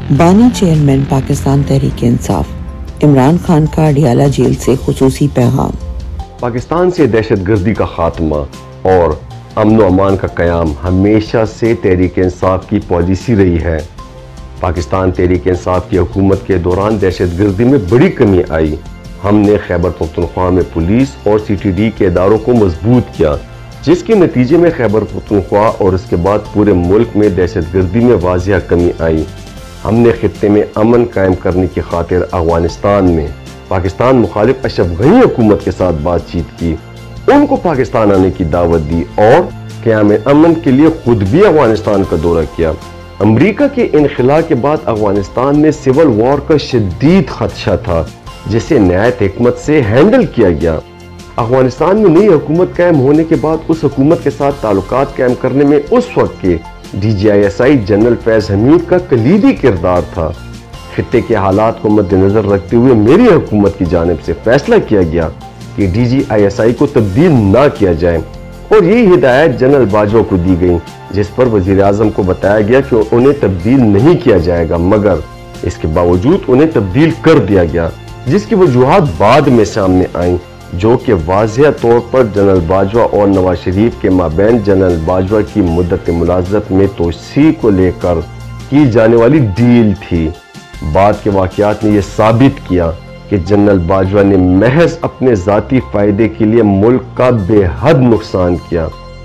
बानी चेयरमैन पाकिस्तान तहरीक इंसाफ, इमरान खान का अडियाला जेल से खुसूसी पैगाम। पाकिस्तान से दहशतगर्दी का खात्मा और अमन व अमान का क़याम हमेशा से तहरीक इंसाफ की पॉलिसी रही है। पाकिस्तान तहरीक इंसाफ की हुकूमत के दौरान दहशतगर्दी में बड़ी कमी आई। हमने खैबर पख्तूनख्वा में पुलिस और CTD के इदारों को मजबूत किया, जिसके नतीजे में खैबर पख्तूनख्वा और उसके बाद पूरे मुल्क में दहशतगर्दी में वाजिया कमी आई। हमने खित्ते में अमन कायम करने की खातिर अफगानिस्तान में पाकिस्तान मुखालिफ अशरफ गनी हुकूमत के साथ बातचीत की, उनको पाकिस्तान आने की दावत दी और क़याम अमन के लिए खुद भी अफगानिस्तान का दौरा किया। अमरीका के इनखिला के बाद अफगानिस्तान में सिविल वॉर का शदीद खदशा था, जिसे नहायत हिकमत से हैंडल किया गया। अफगानिस्तान में नई हुकूमत कायम होने के बाद उस हुकूमत के साथ ताल्लुकात कायम करने में उस वक्त के DGISI जनरल फैज हमीद का कलीदी किरदार था। खित्ते के हालात को मद्देनजर रखते हुए मेरी हुकूमत की जानिब से फैसला किया गया कि DGISI को तब्दील ना किया जाए और यही हिदायत जनरल बाजवा को दी गई, जिस पर वजीर आजम को बताया गया कि उन्हें तब्दील नहीं किया जाएगा, मगर इसके बावजूद उन्हें तब्दील कर दिया गया, जिसकी वजूहात बाद में सामने आई, जो कि वाज़ेह तौर पर जनरल बाजवा और नवाज शरीफ के माबैन जनरल बाजवा की मुद्दत मुलाज़मत में तोसी को लेकर की जाने वाली डील थी। बाद के वाक़यात ने यह साबित किया कि जनरल बाजवा ने महज अपने ज़ाती फ़ायदे के लिए मुल्क का बेहद नुकसान किया।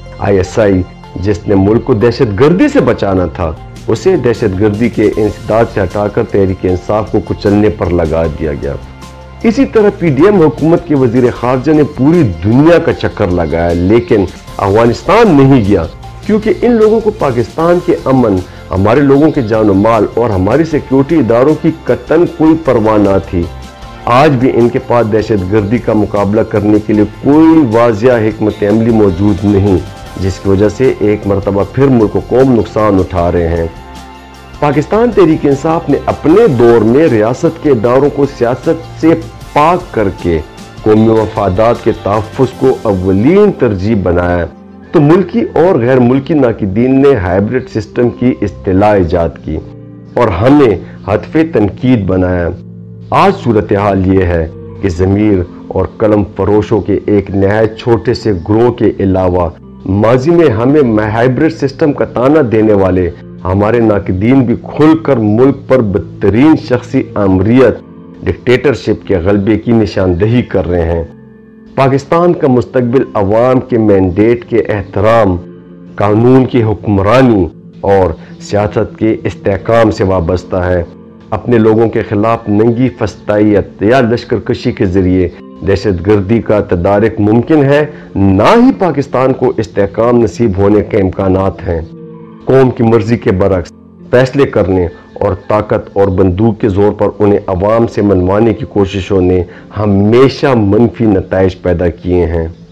ISI, जिसने मुल्क को दहशतगर्दी से बचाना था, उसे दहशतगर्दी के इंसदाद से हटाकर तहरीक इंसाफ को कुचलने पर लगा दिया गया। इसी तरह PDM हुकूमत के वजीर खारजा ने पूरी दुनिया का चक्कर लगाया, लेकिन अफगानिस्तान नहीं गया, क्योंकि इन लोगों को पाकिस्तान के अमन, हमारे लोगों के जान माल और हमारी सिक्योरिटी इदारों की कतन कोई परवाह न थी। आज भी इनके पास दहशतगर्दी का मुकाबला करने के लिए कोई वाजिया हिकमत अमली मौजूद नहीं, जिसकी वजह से एक मरतबा फिर मुल्क को कौम नुकसान उठा रहे हैं। पाकिस्तान तहरीक इंसाफ ने अपने दौर में रियासत के इदारों को सियासत से पाक करके कौमी मफादात के तहफ़्फ़ुज़ को अव्वलीन तरजीह बनाया, तो मुल्की और गैर मुल्की नाकिदीन ने हाइब्रिड सिस्टम की इस्तिलाह ईजाद की और हमें हतफ़े तनकीद बनाया। आज सूरत हाल ये है कि ज़मीर और कलम फरोशों के एक नहायत छोटे से ग्रोह के अलावा माजी में हमें हाइब्रिड सिस्टम का ताना देने वाले हमारे नाकिदीन भी खुलकर मुल्क पर बदतरीन शख्सी आमरियत, डिक्टेटरशिप के गलबे की निशानदही कर रहे हैं। पाकिस्तान का मुस्तकबिल अवाम के मैंडेट के एहतराम, कानून की हुक्मरानी और सियासत के इस्तेहकाम से वाबस्ता है। अपने लोगों के खिलाफ नंगी फस्तायत या लश्करकशी के जरिए दहशतगर्दी का तदारक मुमकिन है, ना ही पाकिस्तान को इस्तेहकाम नसीब होने के इम्कानात हैं। कौम की मर्जी के बरक्स फैसले करने और ताकत और बंदूक के जोर पर उन्हें अवाम से मनवाने की कोशिशों ने हमेशा मनफी नताइज पैदा किए हैं।